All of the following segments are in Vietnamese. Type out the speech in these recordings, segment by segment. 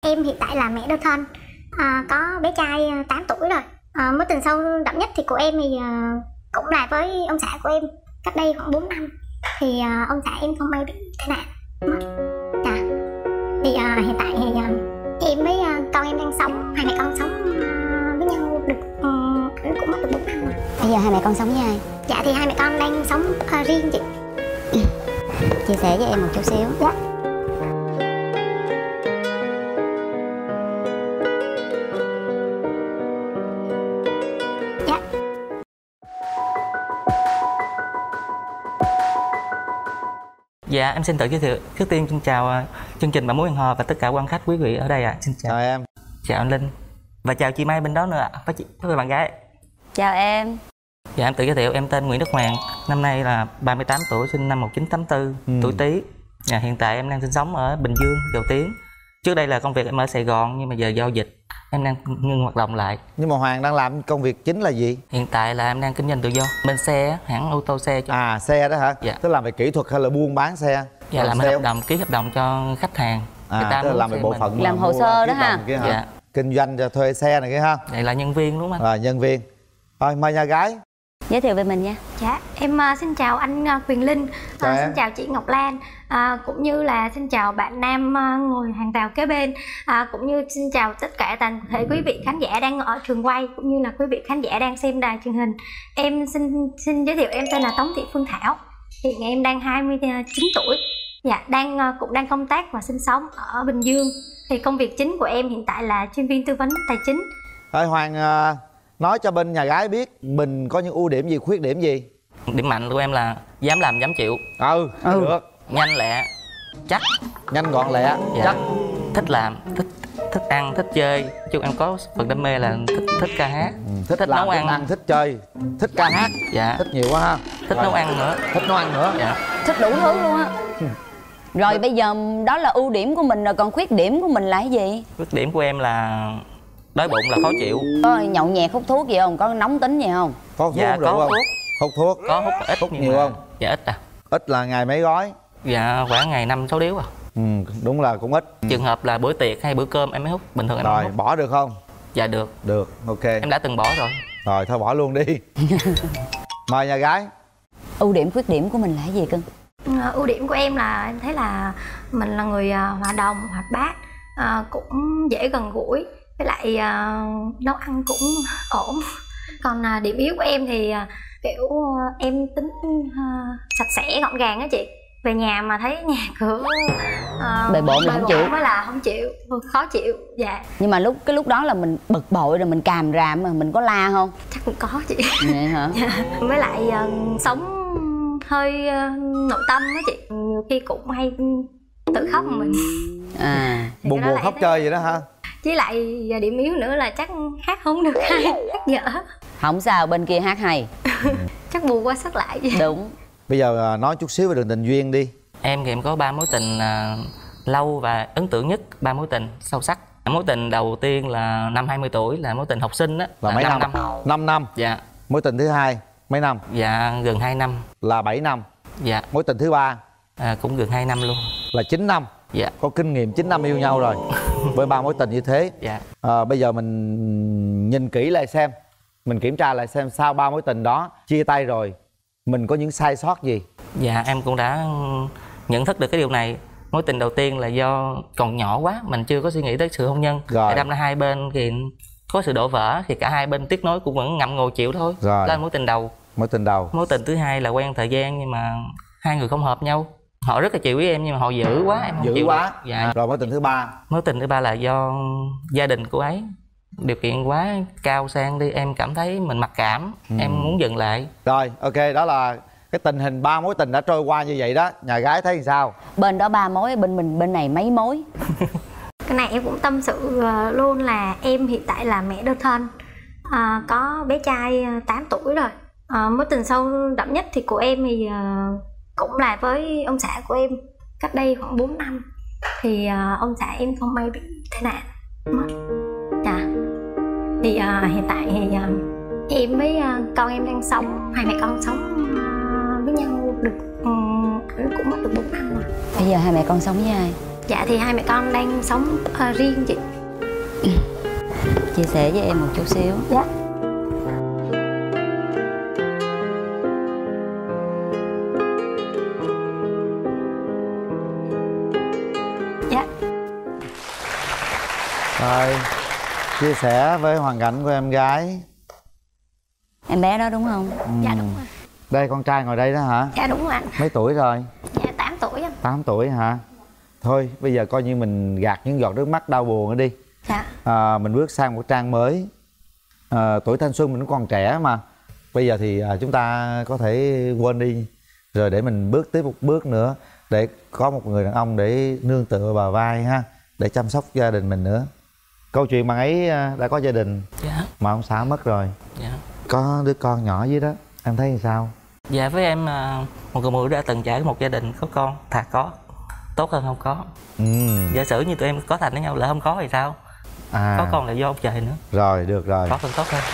Em hiện tại là mẹ đơn thân, có bé trai 8 tuổi rồi. Mối tình sâu đậm nhất thì của em thì cũng là với ông xã của em cách đây khoảng 4 năm. Thì ông xã em không may bị tai nạn mất. Dạ. Thì hiện tại thì em với con em đang sống, hai mẹ con sống với nhau được cũng mất được 4 năm rồi. Bây giờ hai mẹ con sống với ai? Dạ thì hai mẹ con đang sống riêng chị. Chia sẻ với em một chút xíu. Dạ. Dạ, em xin tự giới thiệu. Trước tiên xin chào chương trình Bạn Muốn Hẹn Hò và tất cả quan khách quý vị ở đây ạ. Xin chào. Chào em. Chào anh Linh. Và chào chị Mai bên đó nữa ạ. Với bạn gái. Chào em. Dạ, em tự giới thiệu. Em tên Nguyễn Đức Hoàng. Năm nay là 38 tuổi, sinh năm 1984, tuổi Tý. Dạ, hiện tại em đang sinh sống ở Bình Dương, Dầu Tiếng. Trước đây là công việc em ở Sài Gòn, nhưng mà giờ do dịch em đang ngưng hoạt động lại. Nhưng mà Hoàng đang làm công việc chính là gì? Hiện tại là em đang kinh doanh tự do bên xe, hãng ô tô xe. Xe đó hả? Dạ. Tức làm về kỹ thuật hay là buôn bán xe? Dạ, làm hợp đồng, ký hợp đồng cho khách hàng. Tức là làm về bộ phận làm hồ sơ đó ha. Dạ. Kinh doanh cho thuê xe này kia ha. Đây là nhân viên đúng không anh? Rồi, nhân viên. Rồi, mời nhà gái giới thiệu về mình nha. Dạ, em xin chào anh Quyền Linh, xin chào chị Ngọc Lan, cũng như là xin chào bạn Nam ngồi hàng rào kế bên, cũng như xin chào tất cả toàn thể quý vị khán giả đang ở trường quay, cũng như là quý vị khán giả đang xem đài truyền hình. Em xin giới thiệu, em tên là Tống Thị Phương Thảo, hiện em đang 29 tuổi. Dạ, cũng đang công tác và sinh sống ở Bình Dương. Thì công việc chính của em hiện tại là chuyên viên tư vấn tài chính. Rồi Hoàng nói cho bên nhà gái biết mình có những ưu điểm gì, khuyết điểm gì. Điểm mạnh của em là dám làm dám chịu. Được. Nhanh lẹ, chắc. Nhanh gọn lẹ, chắc. Thích làm, thích ăn, thích chơi. Chung em có phần đam mê là thích ca hát. Thích làm, nấu ăn, thích chơi, thích ca hát. Dạ. Thích nhiều quá ha. Thích nấu ăn nữa. Thích nấu ăn nữa. Dạ. Thích đủ thứ luôn á. Rồi bây giờ đó là ưu điểm của mình rồi, còn khuyết điểm của mình là cái gì? Khuyết điểm của em là đói bụng là khó chịu. Có nhậu nhẹt hút thuốc gì không? Có nóng tính gì không? Có hút dạ, thuốc có không? Thuốc. Hút thuốc. Có hút ít. Hút nhiều không? Dạ ít à. Ít là ngày mấy gói? Dạ khoảng ngày 5-6 điếu à. Đúng là cũng ít. Trường hợp là bữa tiệc hay bữa cơm em mới hút, bình thường em rồi không hút. Bỏ được không? Dạ được. Được, ok. Em đã từng bỏ rồi. Rồi thôi bỏ luôn đi. Mời nhà gái. Ưu điểm khuyết điểm của mình là cái gì cưng? Ưu điểm của em là em thấy là mình là người hòa đồng, hoạt bát, cũng dễ gần gũi, với lại nấu ăn cũng ổn. Còn điểm yếu của em thì kiểu em tính sạch sẽ gọn gàng á chị. Về nhà mà thấy nhà cửa bề bộn là không chịu. Mới là không chịu, khó chịu. Dạ. Nhưng mà cái lúc đó là mình bực bội rồi mình càm ràm mà mình có la không? Chắc cũng có chị. Vậy hả? Dạ. Với lại sống hơi nội tâm á chị, nhiều khi cũng hay tự khóc mình. Buồn khóc chơi vậy đó hả? Với lại điểm yếu nữa là chắc hát không được hay, hát dở. Không sao, bên kia hát hay. Chắc bù qua sức lại vậy. Đúng. Bây giờ nói chút xíu về đường tình duyên đi. Em thì em có 3 mối tình lâu và ấn tượng nhất, 3 mối tình sâu sắc. Mối tình đầu tiên là năm 20 tuổi là mối tình học sinh á. Là mấy năm? 5 năm. Dạ. Mối tình thứ hai mấy năm? Dạ gần 2 năm. Là 7 năm. Dạ. Mối tình thứ ba? Cũng gần 2 năm luôn. Là 9 năm. Dạ. Có kinh nghiệm 9 năm yêu nhau rồi. Với 3 mối tình như thế. Dạ. Bây giờ mình nhìn kỹ lại xem, mình kiểm tra lại xem sau 3 mối tình đó chia tay rồi mình có những sai sót gì. Dạ em cũng đã nhận thức được cái điều này. Mối tình đầu tiên là do còn nhỏ quá, mình chưa có suy nghĩ tới sự hôn nhân. Rồi. Đâm ra hai bên thì có sự đổ vỡ, thì cả hai bên tiếc nối cũng vẫn ngậm ngùi chịu thôi. Rồi. Đó là mối tình đầu. Mối tình đầu. Mối tình thứ hai là quen thời gian nhưng mà hai người không hợp nhau. Họ rất là chịu với em nhưng mà họ dữ quá, em không dữ chịu quá. Được. Dạ. Rồi mối tình thứ ba? Mối tình thứ ba là do gia đình cô ấy điều kiện quá cao sang đi, em cảm thấy mình mặc cảm, em muốn dừng lại. Rồi ok, đó là cái tình hình 3 mối tình đã trôi qua như vậy đó. Nhà gái thấy sao? Bên đó 3 mối, bên mình bên này mấy mối? Cái này em cũng tâm sự luôn, là em hiện tại là mẹ đơn thân, có bé trai 8 tuổi rồi. Mối tình sâu đậm nhất thì của em thì cũng là với ông xã của em cách đây khoảng 4 năm. Thì ông xã em không may bị tai nạn mất. Dạ. Thì hiện tại thì em với con em đang sống, hai mẹ con sống với nhau được cũng mất được 4 năm rồi. Bây giờ hai mẹ con sống với ai? Dạ thì hai mẹ con đang sống riêng chị. Chia sẻ với em một chút xíu. Dạ. Dạ. Rồi, chia sẻ với hoàn cảnh của em gái. Em bé đó đúng không? Dạ đúng rồi. Đây con trai ngồi đây đó hả? Dạ đúng rồi anh. Mấy tuổi rồi? Dạ 8 tuổi anh. 8 tuổi hả? Thôi bây giờ coi như mình gạt những giọt nước mắt đau buồn đi. Dạ. Mình bước sang một trang mới. Tuổi thanh xuân mình cũng còn trẻ mà. Bây giờ thì chúng ta có thể quên đi, rồi để mình bước tiếp một bước nữa, để có một người đàn ông để nương tựa vào vai ha, để chăm sóc gia đình mình nữa. Câu chuyện bạn ấy đã có gia đình. Dạ. Mà ông xã mất rồi. Dạ. Có đứa con nhỏ dưới đó, em thấy như sao? Dạ với em một người phụ nữ đã từng trải một gia đình có con, thà có tốt hơn không có. Giả sử như tụi em có thành với nhau lỡ không có thì sao? Có con là do ông trời nữa. Rồi, được rồi. Có phần tốt hơn.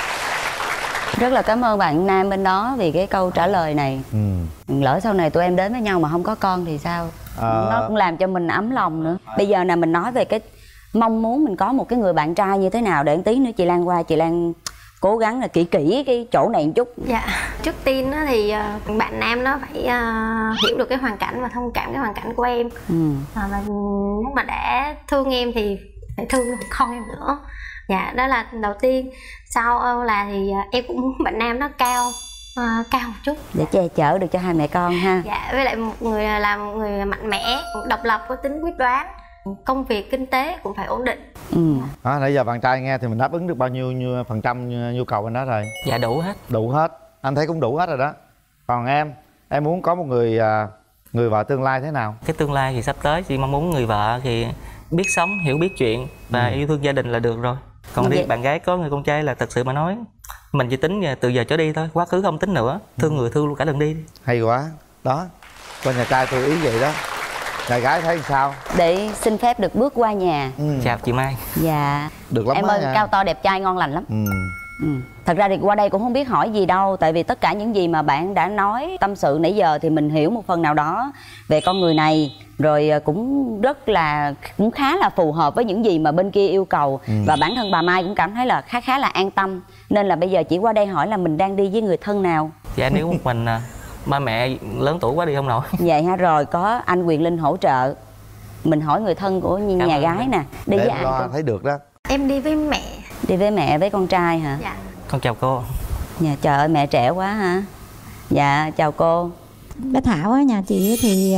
Rất là cảm ơn bạn nam bên đó vì cái câu trả lời này. Lỡ sau này tụi em đến với nhau mà không có con thì sao? Nó cũng làm cho mình ấm lòng nữa. Bây giờ là mình nói về cái mong muốn mình có một cái người bạn trai như thế nào, để tí nữa chị Lan qua, chị Lan cố gắng là kỹ cái chỗ này một chút. Dạ, trước tiên đó thì bạn nam nó phải hiểu được cái hoàn cảnh và thông cảm cái hoàn cảnh của em. Và nếu mà đã thương em thì phải thương con em nữa. Dạ, đó là đầu tiên. Sau là thì em cũng muốn bạn nam nó cao một chút để che chở được cho hai mẹ con ha. Dạ, với lại một người là một người mạnh mẽ, độc lập, có tính quyết đoán, công việc kinh tế cũng phải ổn định. Nãy giờ bạn trai nghe thì mình đáp ứng được bao nhiêu phần trăm nhu cầu anh đó rồi? Dạ đủ hết. Đủ hết, anh thấy cũng đủ hết rồi đó. Còn em muốn có một người vợ tương lai thế nào? Cái tương lai thì sắp tới chị mong muốn người vợ thì biết sống, hiểu biết chuyện và yêu thương gia đình là được rồi. Còn đi bạn gái có người con trai là thật sự mà nói mình chỉ tính từ giờ trở đi thôi, quá khứ không tính nữa. Thương người thương luôn cả đường đi. Hay quá đó, con nhà trai tôi ý vậy đó. Nhà gái thấy sao? Để xin phép được bước qua nhà. Chào chị Mai. Dạ. Được lắm. Em ơi, cao to đẹp trai ngon lành lắm. Thật ra thì qua đây cũng không biết hỏi gì đâu, tại vì tất cả những gì mà bạn đã nói tâm sự nãy giờ thì mình hiểu một phần nào đó về con người này, rồi cũng khá là phù hợp với những gì mà bên kia yêu cầu. Và bản thân bà Mai cũng cảm thấy là khá là an tâm, nên là bây giờ chỉ qua đây hỏi là mình đang đi với người thân nào. Dạ nếu một mình ba mẹ lớn tuổi quá đi không nổi. Vậy ha, rồi có anh Quyền Linh hỗ trợ. Mình hỏi người thân của nhà gái nè. Đi với ai? Thấy được đó. Em đi với mẹ. Đi với mẹ với con trai hả? Dạ. Con chào cô. Dạ, trời ơi mẹ trẻ quá hả? Dạ chào cô. Bé Thảo á, nhà chị thì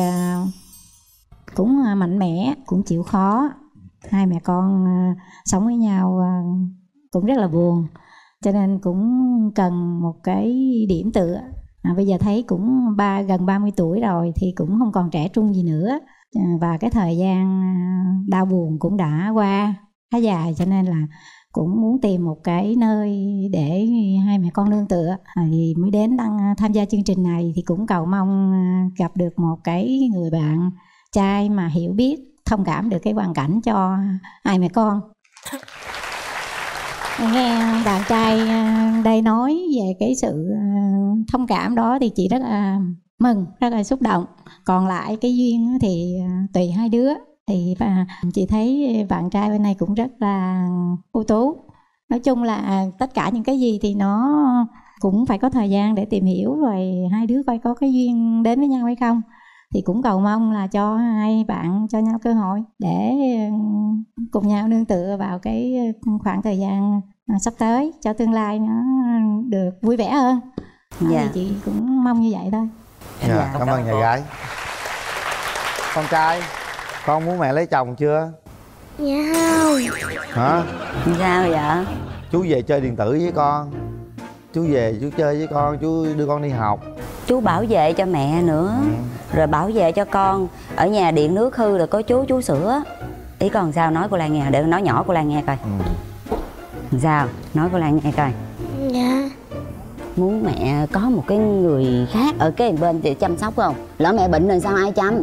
cũng mạnh mẽ, cũng chịu khó. Hai mẹ con sống với nhau cũng rất là buồn, cho nên cũng cần một cái điểm tựa. Bây giờ thấy cũng gần 30 tuổi rồi thì cũng không còn trẻ trung gì nữa. Và cái thời gian đau buồn cũng đã qua khá dài, cho nên là cũng muốn tìm một cái nơi để hai mẹ con nương tựa. Thì mới đến tham gia chương trình này, thì cũng cầu mong gặp được một cái người bạn trai mà hiểu biết, thông cảm được cái hoàn cảnh cho hai mẹ con. Nghe bạn trai đây nói về cái sự thông cảm đó thì chị rất là mừng, rất là xúc động. Còn lại cái duyên thì tùy hai đứa. Thì chị thấy bạn trai bên này cũng rất là ưu tú. Nói chung là tất cả những cái gì thì nó cũng phải có thời gian để tìm hiểu, rồi hai đứa coi có cái duyên đến với nhau hay không. Thì cũng cầu mong là cho hai bạn cho nhau cơ hội để cùng nhau nương tựa vào cái khoảng thời gian sắp tới, cho tương lai nó được vui vẻ hơn. Dạ. Thì chị cũng mong như vậy thôi. Dạ, cảm ơn nhà gái. Con trai, con muốn mẹ lấy chồng chưa? Dạ không. Hả? Sao vậy? Chú về chơi điện tử với con. Chú về chú chơi với con, chú đưa con đi học. Chú bảo vệ cho mẹ nữa, rồi bảo vệ cho con. Ở nhà điện nước hư rồi có chú sửa. Ý con sao nói cô Lan nghe, để nói nhỏ cô Lan nghe coi. Sao? Nói cô Lan nghe coi. Dạ. Muốn mẹ có một cái người khác ở cái bên để chăm sóc không? Lỡ mẹ bệnh rồi sao ai chăm?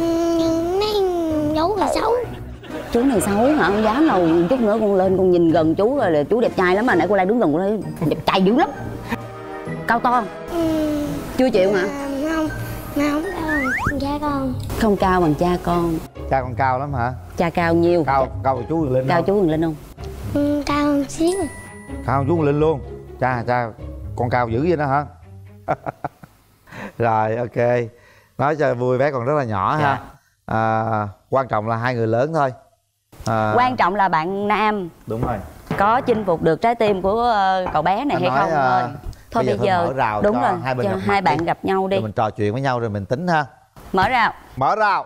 Chú là xấu. Chú này xấu hả? Không dám đâu. Chút nữa con lên con nhìn gần chú rồi là chú đẹp trai lắm mà. Nãy cô Lan đứng gần cô thấy đẹp trai dữ lắm. Cao to không? Chưa chịu hả? Không cao bằng cha con. Không cao bằng cha con. Cha con cao lắm hả? Cha cao nhiêu? Cao cao chú Quyền Linh Cao không? chú Quyền Linh không? Cao hơn xíu. Cao hơn chú Quyền Linh luôn. Cha con cao dữ vậy đó hả? Rồi ok. Nói cho vui, bé còn rất là nhỏ ha. Quan trọng là hai người lớn thôi. Quan trọng là bạn nam Đúng rồi. có chinh phục được trái tim của cậu bé này hay không thôi. Thôi bây giờ mở rào đúng cho rồi, hai bên cho gặp hai mặt bạn đi. gặp nhau đi. Rồi mình trò chuyện với nhau rồi mình tính ha. Mở rào. Mở rào.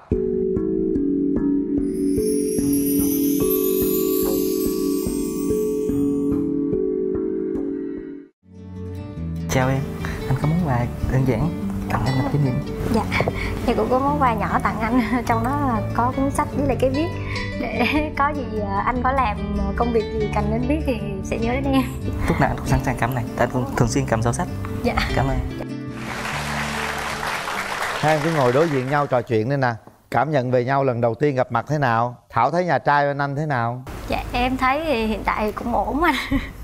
Chào em, anh có món quà đơn giản tặng anh làm kỷ niệm. Dạ, thì cũng có món quà nhỏ tặng anh, trong đó là có cuốn sách với lại cái viết, để có gì anh có làm công việc gì cần đến viết thì sẽ nhớ đến em. Lúc nào anh cũng sẵn sàng cầm này, tại anh cũng thường xuyên cầm sổ sách. Dạ. Cảm ơn. Hai em cứ ngồi đối diện nhau trò chuyện đi nè. Cảm nhận về nhau lần đầu tiên gặp mặt thế nào? Thảo thấy nhà trai bên anh thế nào? Dạ em thấy thì hiện tại cũng ổn anh.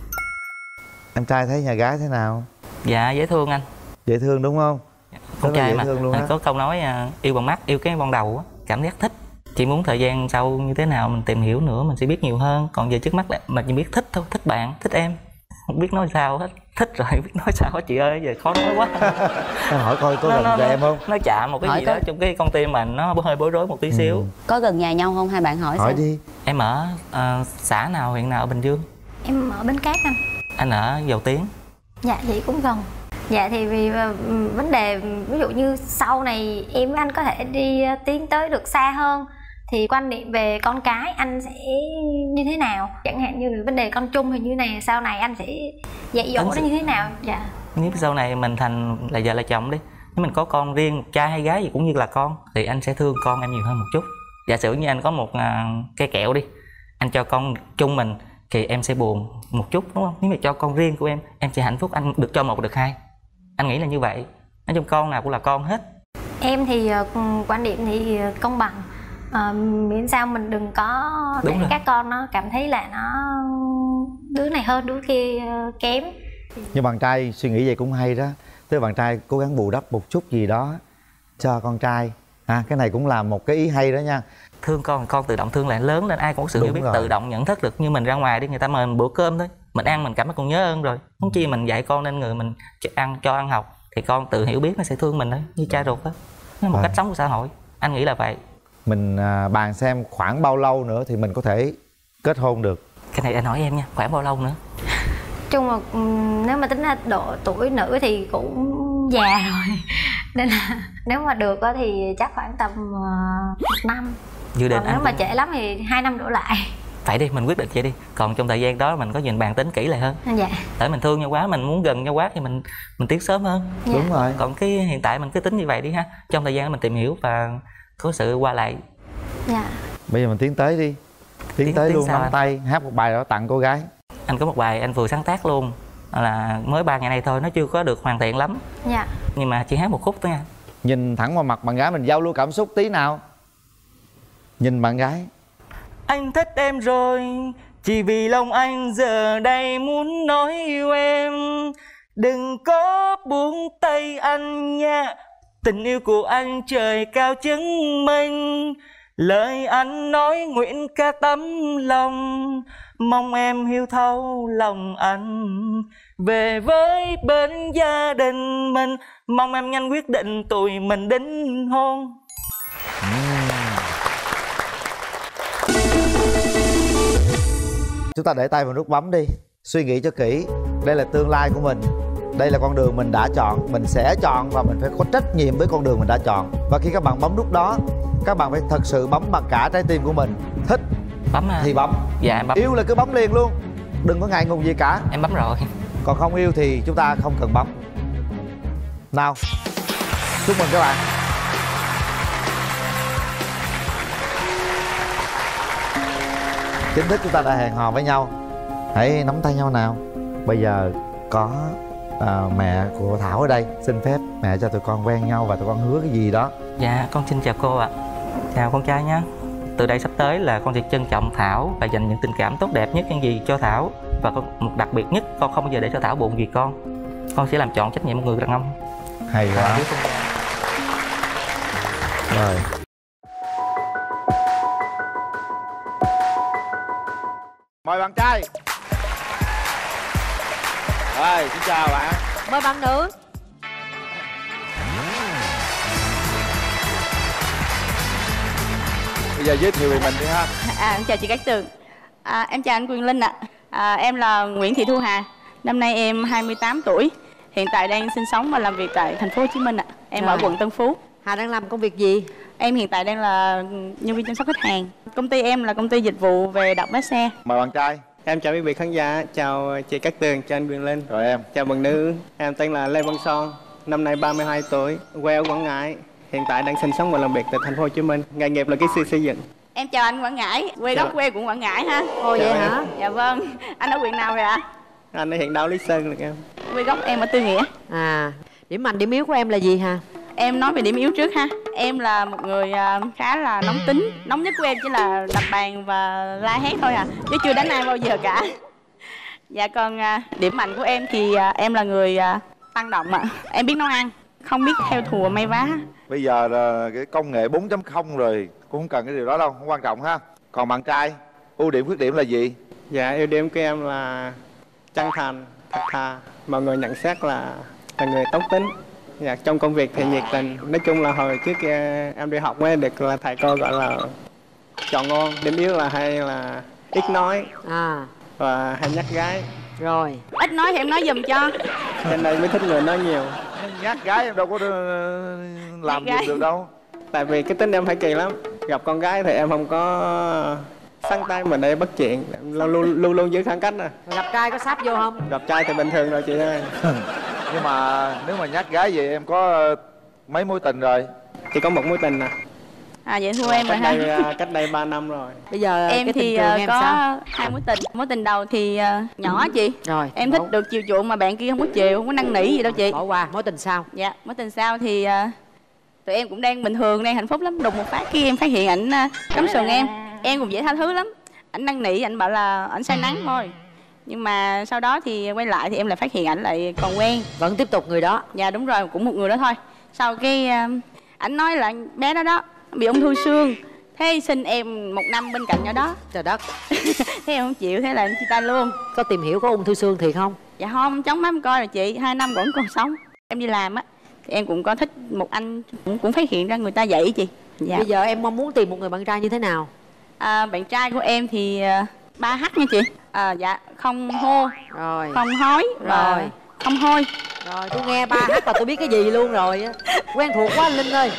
Em trai thấy nhà gái thế nào? Dạ dễ thương anh. Dễ thương đúng không? Con Rất là trai dễ mà thương luôn á. có câu nói yêu bằng mắt, yêu cái ban đầu á, cảm giác thích. Chỉ muốn thời gian sau như thế nào mình tìm hiểu nữa mình sẽ biết nhiều hơn. Còn giờ trước mắt là mình chỉ biết thích thôi, thích bạn, thích em, không biết nói sao hết. Thích rồi biết nói sao hết chị ơi, giờ khó nói quá. Em hỏi coi có gần cho em không? Nó chạm một cái Hỏi gì có. đó trong cái con tim mình nó hơi bối rối một tí xíu. Có gần nhà nhau không? Hai bạn hỏi Hỏi xem. đi. Em ở xã nào, huyện nào ở Bình Dương? Em ở Bến Cát anh. Anh ở Dầu Tiếng. Dạ vậy cũng gần. Dạ thì vì vấn đề ví dụ như sau này em với anh có thể đi tiến tới được xa hơn, thì quan niệm về con cái anh sẽ như thế nào? Chẳng hạn như vấn đề con chung thì như này, sau này anh sẽ dạy dỗ nó như thế nào? Dạ. Nếu sau này mình thành là vợ là chồng đi, nếu mình có con riêng, một trai hay gái gì cũng như là con, thì anh sẽ thương con em nhiều hơn một chút. Giả sử như anh có một cây kẹo đi, anh cho con chung mình thì em sẽ buồn một chút đúng không? Nếu mà cho con riêng của em sẽ hạnh phúc, anh được cho một được hai. Anh nghĩ là như vậy. Nói chung con nào cũng là con hết. Em thì quan điểm thì công bằng, miễn sao mình đừng có để các con nó cảm thấy là nó đứa này hơn đứa kia kém. Nhưng bạn trai suy nghĩ vậy cũng hay đó. Tức bạn trai cố gắng bù đắp một chút gì đó cho con trai. Cái này cũng là một cái ý hay đó nha. Thương con tự động thương lại, lớn lên ai cũng có sự hiểu biết, tự động nhận thức được. Như mình ra ngoài đi, người ta mời mình bữa cơm thôi, mình ăn mình cảm thấy còn nhớ ơn rồi. Huống chi mình dạy con nên người mình cho ăn học thì con tự hiểu biết nó sẽ thương mình thôi, như cha ruột đó. Nó là một cách sống của xã hội. Anh nghĩ là vậy. Mình bàn xem khoảng bao lâu nữa thì mình có thể kết hôn được. Cái này anh hỏi em nha, khoảng bao lâu nữa? Chung là nếu mà tính ra độ tuổi nữ thì cũng già rồi, nên là nếu mà được thì chắc khoảng tầm 1 năm. Dự định nếu mà trễ lắm thì 2 năm đổ lại. Phải đi, mình quyết định vậy đi. Còn trong thời gian đó mình có nhìn bàn tính kỹ lại hơn. Dạ. Tại mình thương nhau quá, mình muốn gần nhau quá thì mình tiến sớm hơn. Dạ. Đúng rồi. Còn cái hiện tại mình cứ tính như vậy đi ha. Trong thời gian đó mình tìm hiểu và có sự qua lại. Dạ. Bây giờ mình tiến tới đi. Tiến tới luôn, nắm tay, hát một bài đó tặng cô gái. Anh có một bài anh vừa sáng tác luôn, là mới 3 ngày nay thôi, nó chưa có được hoàn thiện lắm. Dạ. Nhưng mà chỉ hát một khúc thôi nha. Nhìn thẳng vào mặt bạn gái mình giao lưu cảm xúc tí nào. Nhìn bạn gái. Anh thích em rồi, chỉ vì lòng anh giờ đây muốn nói yêu em. Đừng có buông tay anh nha, tình yêu của anh trời cao chứng minh. Lời anh nói nguyện cả tấm lòng, mong em hiểu thấu lòng anh. Về với bên gia đình mình, mong em nhanh quyết định tụi mình đính hôn. Chúng ta để tay vào nút bấm đi. Suy nghĩ cho kỹ. Đây là tương lai của mình. Đây là con đường mình đã chọn. Mình sẽ chọn và mình phải có trách nhiệm với con đường mình đã chọn. Và khi các bạn bấm nút đó, các bạn phải thật sự bấm bằng cả trái tim của mình. Thích bấm à? Thì bấm. Dạ em bấm. Yêu là cứ bấm liền luôn. Đừng có ngại ngùng gì cả. Em bấm rồi. Còn không yêu thì chúng ta không cần bấm. Nào, chúc mừng các bạn. Chính thức chúng ta đã hẹn hò với nhau. Hãy nắm tay nhau nào. Bây giờ có mẹ của Thảo ở đây. Xin phép mẹ cho tụi con quen nhau và tụi con hứa cái gì đó. Dạ con xin chào cô ạ. Chào con trai nhé. Từ đây sắp tới là con sẽ trân trọng Thảo và dành những tình cảm tốt đẹp nhất những gì cho Thảo. Và một đặc biệt nhất, con không bao giờ để cho Thảo buồn vì con. Con sẽ làm trọn trách nhiệm một người đàn ông. Hay quá. Rồi. Mời bạn trai. Rồi, xin chào bạn. Mời bạn nữ. Bây giờ giới thiệu về mình đi ha. Em chào chị Cát Tường. Em chào anh Quyền Linh ạ. Em là Nguyễn Thị Thu Hà. Năm nay em 28 tuổi. Hiện tại đang sinh sống và làm việc tại thành phố Hồ Chí Minh ạ. Em ở quận Tân Phú. Hà đang làm công việc gì? Em hiện tại đang là nhân viên chăm sóc khách hàng. Công ty em là công ty dịch vụ về đọc lái xe. Mời bạn trai. Em chào quý vị khán giả, chào chị Cát Tường, chào anh Quyền Linh. Rồi em. Chào bạn nữ, em tên là Lê Văn Son, năm nay 32 tuổi, quê ở Quảng Ngãi. Hiện tại đang sinh sống và làm việc tại thành phố Hồ Chí Minh. Nghề nghiệp là kỹ sư xây dựng. Em chào anh Quảng Ngãi, quê cũng Quảng Ngãi ha. Ồ vậy hả? Dạ vâng. Anh ở huyện nào vậy ạ? Anh ở huyện đảo Lý Sơn được em. Quê gốc em ở Tư Nghĩa. Điểm mạnh điểm yếu của em là gì hả? Em nói về điểm yếu trước ha. Em là một người khá là nóng tính. Nóng nhất của em chỉ là đập bàn và la hét thôi à, chứ chưa đánh ai bao giờ cả. Dạ còn điểm mạnh của em thì em là người tăng động ạ. Em biết nấu ăn, không biết theo thùa may vá. Bây giờ là cái công nghệ 4.0 rồi, cũng không cần cái điều đó đâu, không quan trọng ha. Còn bạn trai, ưu điểm khuyết điểm là gì? Dạ, ưu điểm của em là chân thành, thật thà. Mọi người nhận xét là người tốt tính. Dạ, trong công việc thì nhiệt tình. Nói chung là hồi trước em đi học mới được là thầy cô gọi là chọn ngon. Điểm yếu là hay là ít nói và hay nhắc gái. Rồi. Ít nói thì em nói giùm cho. Cho nên mới thích người nói nhiều. Nhát gái em đâu có làm gì được đâu. Tại vì cái tính em phải kỳ lắm. Gặp con gái thì em không có săn tay mà để bắt chuyện, luôn luôn giữ khoảng cách à. Gặp trai có sáp vô không? Gặp trai thì bình thường rồi chị ơi. Nhưng mà nếu mà nhát gái vậy em có mấy mối tình rồi? Chỉ có một mối tình à. Vậy thua em rồi ha. Cách đây 3 năm rồi. Bây giờ em cái thì tình trường em có sao? 2 mối tình. Mối tình đầu thì nhỏ chị. Rồi. Em thích được chiều chuộng mà bạn kia không có chiều, không có năn nỉ gì đâu chị. Bỏ qua. Mối tình sau? Dạ, mối tình sau thì tụi em cũng đang bình thường, đang hạnh phúc lắm. Đùng một phát khi em phát hiện ảnh cắm sừng em cũng dễ tha thứ lắm. Ảnh năn nỉ, ảnh bảo là ảnh say nắng thôi. Nhưng mà sau đó thì quay lại thì em lại phát hiện ảnh lại còn quen. Vẫn tiếp tục người đó? Dạ đúng rồi, cũng một người đó thôi. Sau cái ảnh nói là bé đó bị ung thư xương. Thế xin em 1 năm bên cạnh nhỏ đó. Trời đất. Thế em không chịu, thế là em chia tay luôn. Có tìm hiểu có ung thư xương thiệt không? Dạ không, chóng mắt coi rồi chị, 2 năm vẫn còn sống. Em đi làm á thì em cũng có thích một anh cũng phát hiện ra người ta vậy chị. Dạ. Bây giờ em mong muốn tìm một người bạn trai như thế nào? Bạn trai của em thì 3H nha chị. Dạ, không hô, rồi, không hói và rồi, không hôi. Rồi tôi nghe 3H và tôi biết cái gì luôn rồi á. Quen thuộc quá anh Linh ơi.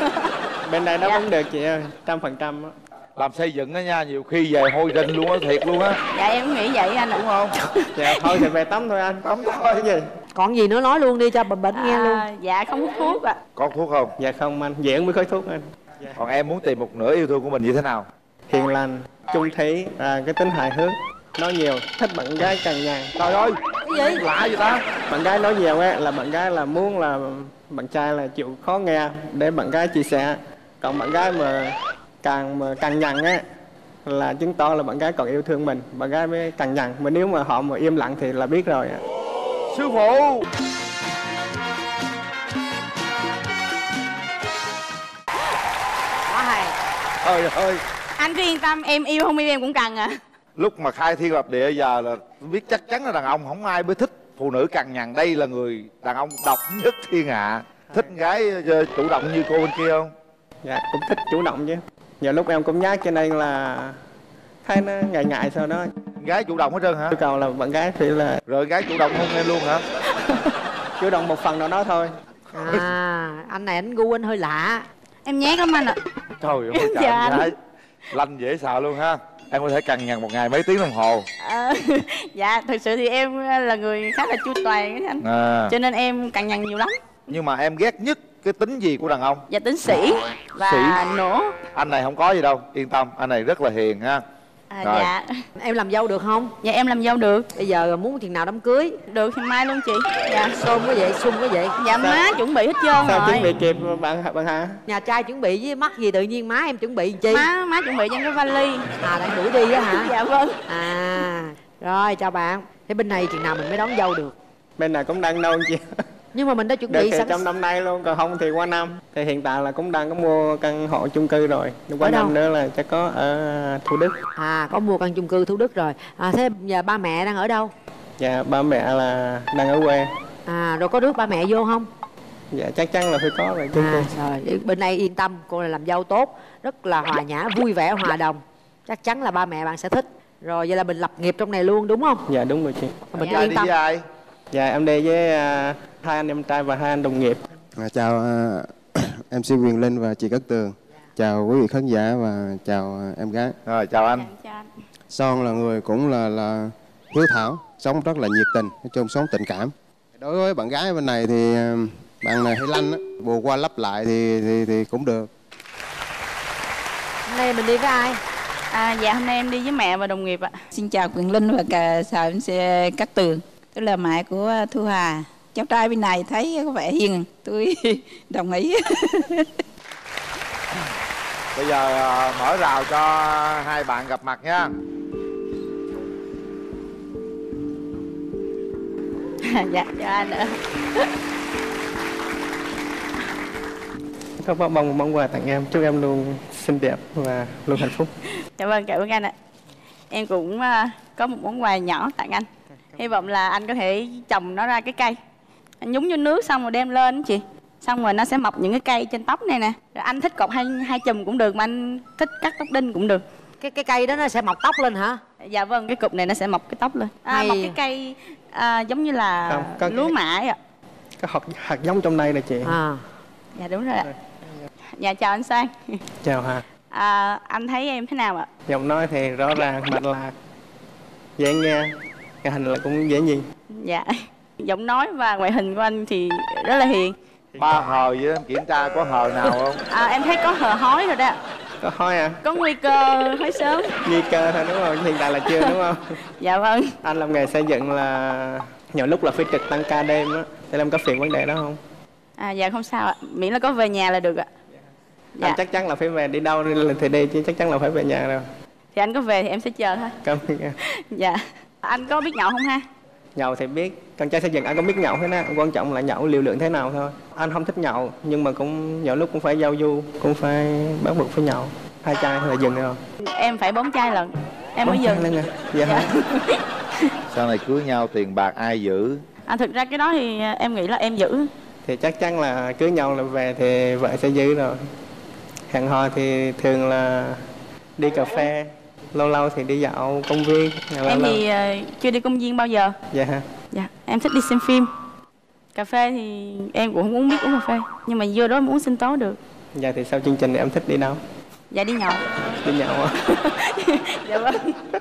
Bên đây đáp ứng được chị ơi, 100% á. Làm xây dựng á nha, nhiều khi về hôi rinh luôn á, thiệt luôn á. Dạ em cũng nghĩ vậy anh ạ. Đúng không? Dạ thôi thì về tắm thôi anh. Tắm thôi. Cái gì? Còn gì nữa nói luôn đi cho bệnh nghe luôn. Dạ không hút thuốc ạ. Có thuốc không? Dạ không anh, dễ mới khói thuốc anh. Dạ. Còn em muốn tìm một nửa yêu thương của mình như thế nào? Hiền lành, trung thủy, cái tính hài hước, nói nhiều, thích bạn gái cằn nhằn. Trời ơi, cái gì? lạ vậy ta? Bạn gái nói nhiều á là bạn gái là muốn là bạn trai là chịu khó nghe để bạn gái chia sẻ. Còn bạn gái mà cằn nhằn á là chứng tỏ là bạn gái còn yêu thương mình, bạn gái mới cằn nhằn. Mà nếu mà họ mà im lặng thì là biết rồi ạ. Sư phụ. Quá hay. Trời ơi. Anh cứ yên tâm, em yêu không yêu em cũng cần à. Lúc mà khai thiên lập địa giờ là biết chắc chắn là đàn ông không ai mới thích phụ nữ cằn nhằn. Đây là người đàn ông độc nhất thiên hạ. Thích gái chủ động như cô bên kia không? Dạ cũng thích chủ động chứ. Nhiều lúc em cũng nhát cho nên là thấy nó ngại ngại sau đó. Gái chủ động hết trơn hả? Yêu cầu là bạn gái thì là rồi gái chủ động hôn em luôn hả? chủ động một phần nào đó thôi. Anh này anh gu anh hơi lạ. Em nhát lắm anh ạ. Trời ơi trời gái lanh dễ sợ luôn ha. Em có thể cằn nhằn một ngày mấy tiếng đồng hồ? Dạ thực sự thì em là người khá là chu toàn anh. Cho nên em cằn nhằn nhiều lắm. Nhưng mà em ghét nhất cái tính gì của đàn ông? Dạ tính sĩ và nổ. Anh này không có gì đâu, yên tâm, anh này rất là hiền ha. Dạ. Em làm dâu được không? Dạ em làm dâu được. Bây giờ muốn chừng nào đám cưới? Được thì mai luôn chị. Dạ. Xôm quá vậy, sung quá vậy. Dạ má chuẩn bị hết trơn sao rồi. chuẩn bị kịp bạn hả? Nhà trai chuẩn bị với mắc gì tự nhiên má em chuẩn bị chi? Má chuẩn bị cho cái vali. Đang đuổi đi á hả? Dạ vâng. Rồi chào bạn. Thế bên này chừng nào mình mới đón dâu được? Bên này cũng đang nôn chị. Nhưng mà mình đã chuẩn được bị thì sẵn trong năm nay luôn, còn không thì qua năm. Thì hiện tại là cũng đang có mua căn hộ chung cư rồi, qua năm nữa là chắc có ở Thủ Đức. À, có mua căn chung cư Thủ Đức rồi. Thế giờ ba mẹ đang ở đâu? Dạ ba mẹ là đang ở quê. À, rồi có rước ba mẹ vô không? Dạ chắc chắn là phải có rồi chứ. Rồi bên đây yên tâm, cô là làm dâu tốt, rất là hòa nhã, vui vẻ, hòa đồng. Chắc chắn là ba mẹ bạn sẽ thích. Rồi vậy là mình lập nghiệp trong này luôn đúng không? Dạ đúng rồi chị. Mình cứ yên tâm. Đi với ai? Dạ em đi với hai anh em trai và hai anh đồng nghiệp. Chào MC Quyền Linh và chị Cát Tường. Chào quý vị khán giả và chào em gái. Rồi chào anh. Son là người cũng là hiếu thảo, sống rất là nhiệt tình, nói chung sống tình cảm. Đối với bạn gái bên này thì bạn này hơi lanh á, bù qua lắp lại thì cũng được. Hôm nay mình đi với ai? Dạ hôm nay em đi với mẹ và đồng nghiệp ạ. Xin chào Quyền Linh và chào MC Cát Tường. Tôi là mẹ của Thu Hà. Cháu trai bên này thấy có vẻ hiền, tôi đồng ý. Bây giờ mở rào cho hai bạn gặp mặt nha. Dạ, chào anh ạ. Có món quà tặng em, chúc em luôn xinh đẹp và luôn hạnh phúc. Dạ vâng, cảm ơn anh ạ. Em cũng có một món quà nhỏ tặng anh. Hy vọng là anh có thể trồng nó ra cái cây. Anh nhúng vô nước xong rồi đem lên chị. Xong rồi nó sẽ mọc những cái cây trên tóc này nè. Rồi anh thích cột hai chùm cũng được, mà anh thích cắt tóc đinh cũng được. Cái cây đó nó sẽ mọc tóc lên hả? Dạ vâng, cái cục này nó sẽ mọc cái tóc lên. Mọc cái cây giống như là lúa mại ạ. Có hạt giống trong đây nè chị. Dạ đúng rồi ạ. Dạ chào anh Sang. Chào Hà. Anh thấy em thế nào ạ? Giọng nói thì rõ ràng, mạch lạc, dễ nghe, cái hình là cũng dễ nhìn. Dạ. Giọng nói và ngoại hình của anh thì rất là hiền. Ba hờ với em kiểm tra có hờ nào không? Em thấy có hờ hói rồi đó. Có hói à? Có nguy cơ hói sớm. Nguy cơ thôi đúng không? Hiện tại là chưa đúng không? Dạ vâng. Anh làm nghề xây dựng là nhiều lúc là phải trực tăng ca đêm á. Thì em có phiền vấn đề đó không? Dạ không sao ạ. Miễn là có về nhà là được ạ. Dạ. Anh chắc chắn là phải về, đi đâu thì đi chứ chắc chắn là phải về nhà rồi. Thì anh có về thì em sẽ chờ thôi. Cảm ơn em. Dạ. Anh có biết nhậu không ha? Nhậu thì biết, con trai xây dựng anh có biết nhậu thế nào, quan trọng là nhậu liều lượng thế nào thôi. Anh không thích nhậu nhưng mà cũng nhậu lúc cũng phải giao du, cũng phải bắt buộc phải nhậu. 2 chai là dừng rồi. Em phải 4 chai lận em mới dừng. Lên dạ. Sau này cưới nhau tiền bạc ai giữ? Thực ra cái đó thì em nghĩ là em giữ. Thì chắc chắn là cưới nhau là về thì vợ sẽ giữ rồi. Hẹn hò thì thường là đi cà phê, lâu lâu thì đi dạo công viên. Em thì chưa đi công viên bao giờ. Dạ hả? Dạ, em thích đi xem phim. Cà phê thì em cũng không biết uống cà phê, nhưng mà vô đó em uống sinh tố được. Dạ thì sau chương trình thì em thích đi đâu? Dạ đi nhậu. Đi nhậu à? Dạ vâng.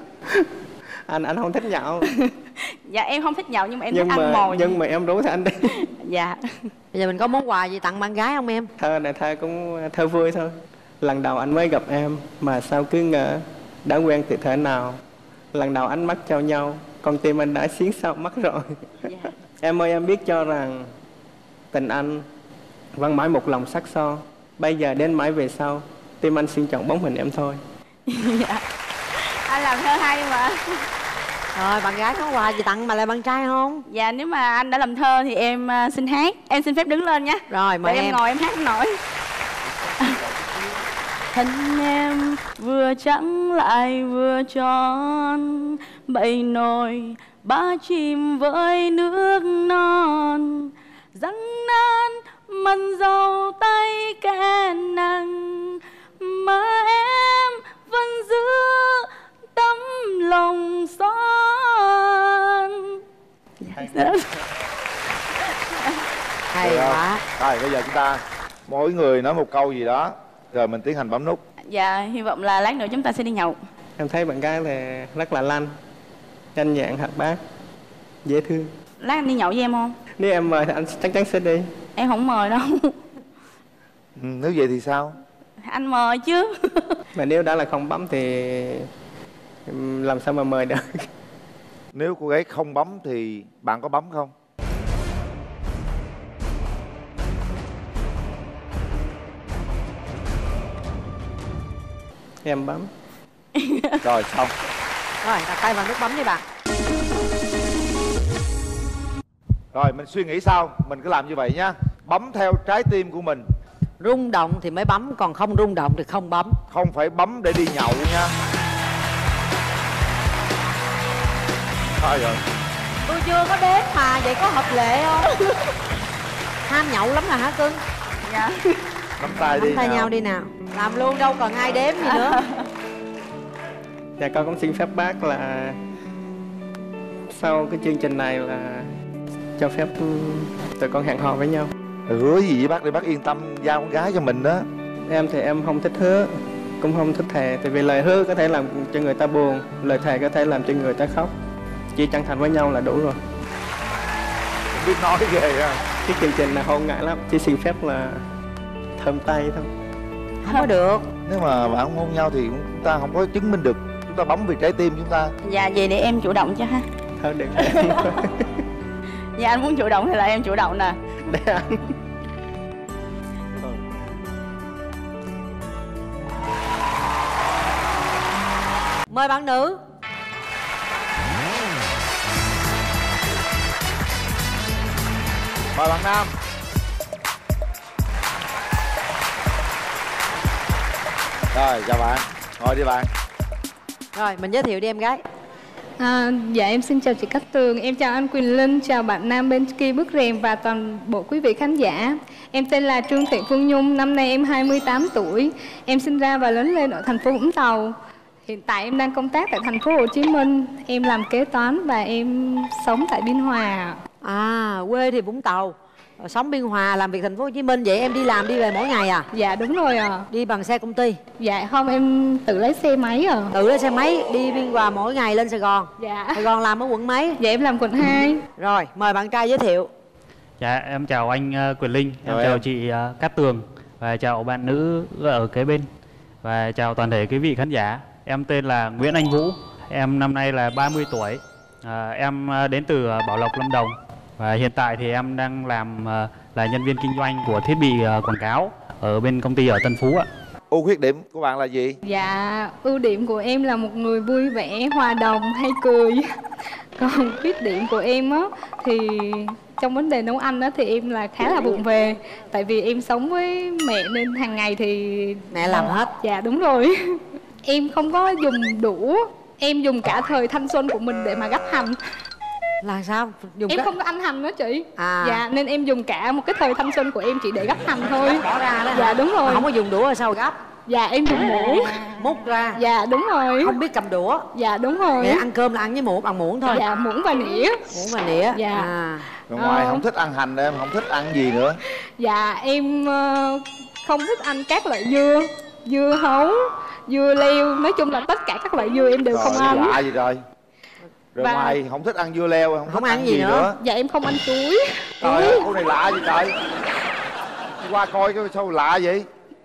Anh không thích nhậu. Dạ em không thích nhậu nhưng mà em thích ăn mồi. Nhưng mà em rủ thì anh đi. Dạ. Bây giờ mình có món quà gì tặng bạn gái không em? Thơ này thơ cũng thơ vui thôi. Lần đầu anh mới gặp em mà sao cứ ngỡ đã quen từ thế nào. Lần đầu ánh mắt trao nhau, con tim anh đã xiến sau mắt rồi. Dạ. Em ơi em biết cho rằng tình anh vẫn mãi một lòng sắc son. Bây giờ đến mãi về sau, tim anh xin chọn bóng hình em thôi. Dạ. Anh làm thơ hay mà. Rồi bạn gái có quà gì tặng mà lại bạn trai không? Dạ nếu mà anh đã làm thơ thì em xin hát. Em xin phép đứng lên nhé. Rồi mời em ngồi em hát không nổi. Thân em vừa trắng lại vừa tròn, bầy nồi ba chìm với nước non, răng nan mần dầu tay kẻ nặng, mà em vẫn giữ tấm lòng son. Hay quá. Rồi bây giờ chúng ta mỗi người nói một câu gì đó rồi mình tiến hành bấm nút. Dạ hy vọng là lát nữa chúng ta sẽ đi nhậu. Em thấy bạn gái thì rất là lanh, nhanh nhẹn, hoạt bát, dễ thương. Lát anh đi nhậu với em không? Nếu em mời thì anh chắc chắn sẽ đi. Em không mời đâu. Nếu vậy thì sao? Anh mời chứ. Mà nếu đã là không bấm thì làm sao mà mời được. Nếu cô gái không bấm thì bạn có bấm không? Em bấm. Rồi xong. Rồi đặt tay vào nút bấm đi bạn. Rồi mình suy nghĩ sao, mình cứ làm như vậy nhá. Bấm theo trái tim của mình. Rung động thì mới bấm, còn không rung động thì không bấm. Không phải bấm để đi nhậu nha. Thôi rồi. Tôi chưa có đếm mà, vậy có hợp lệ không? Ham nhậu lắm à hả cưng? Dạ. Nắm tay đi. Nắm tay nhau đi nào. Làm luôn đâu cần ai đếm gì nữa. Dạ con cũng xin phép bác là sau cái chương trình này là cho phép tụi con hẹn hò với nhau. Hứa gì với bác để bác yên tâm giao con gái cho mình đó. Em thì em không thích hứa, cũng không thích thề. Tại vì lời hứa có thể làm cho người ta buồn, lời thề có thể làm cho người ta khóc. Chỉ chân thành với nhau là đủ rồi. Không biết nói ghê ha. Cái chương trình này hôn ngại lắm, chỉ xin phép là thơm tay thôi. Không có được. Nếu mà bạn không hôn nhau thì chúng ta không có chứng minh được. Chúng ta bấm vì trái tim chúng ta. Dạ vậy để em chủ động cho ha. Thôi được. Dạ anh muốn chủ động thì là em chủ động nè. Để anh. Mời bạn nữ. Mời bạn nam. Rồi chào bạn. Ngồi đi bạn. Rồi mình giới thiệu đi em gái. Dạ em xin chào chị Cát Tường, em chào anh Quỳnh Linh, chào bạn nam bên kia bức rèm và toàn bộ quý vị khán giả. Em tên là Trương Thị Phương Nhung, năm nay em 28 tuổi. Em sinh ra và lớn lên ở thành phố Vũng Tàu. Hiện tại em đang công tác tại thành phố Hồ Chí Minh. Em làm kế toán và em sống tại Biên Hòa. Quê thì Vũng Tàu, sống Biên Hòa, làm việc thành phố Hồ Chí Minh. Vậy em đi làm đi về mỗi ngày à? Dạ đúng rồi ạ. Đi bằng xe công ty? Dạ không, em tự lấy xe máy à. Tự lấy xe máy đi Biên Hòa mỗi ngày lên Sài Gòn? Dạ. Sài Gòn làm ở quận mấy? Dạ em làm quận 2. Rồi mời bạn trai giới thiệu. Dạ em chào anh Quỳnh Linh, em Rồi chào em. chị Cát Tường và chào bạn nữ ở kế bên và chào toàn thể quý vị khán giả. Em tên là Nguyễn Anh Vũ, em năm nay là 30 tuổi. Em đến từ Bảo Lộc, Lâm Đồng và hiện tại thì em đang làm là nhân viên kinh doanh của thiết bị quảng cáo ở bên công ty ở Tân Phú ạ. Ưu khuyết điểm của bạn là gì? Dạ, ưu điểm của em là một người vui vẻ, hòa đồng, hay cười. Còn khuyết điểm của em á thì trong vấn đề nấu ăn á thì em là khá là vụng về. Tại vì em sống với mẹ nên hàng ngày thì mẹ làm hết. Dạ đúng rồi. Em không có dùng đũa, em dùng cả thời thanh xuân của mình để mà gắp hành. Là sao? Dùng Em không có ăn hành đó chị. À. Dạ nên em dùng cả một cái thời thanh xuân của em chỉ để gắp hành thôi. Bỏ ra đó. Dạ đúng rồi. Mà không có dùng đũa là sao gắp? Dạ em dùng muỗng. Múc ra. Dạ đúng rồi. Không biết cầm đũa. Dạ đúng rồi. Vậy ăn cơm là ăn với muỗng, bằng muỗng thôi. Dạ muỗng và nĩa. Muỗng và nĩa. Dạ. Rồi ngoài không thích ăn hành em không thích ăn gì nữa? Dạ em không thích ăn các loại dưa, dưa hấu, dưa leo, nói chung là tất cả các loại dưa em đều không ăn. Lạ gì rồi? Rồi Và- ngoài không thích ăn dưa leo, không thích ăn gì nữa. Dạ em không ăn chuối. Trời ơi, cô này lạ gì trời? Đi qua coi cái sao lạ vậy?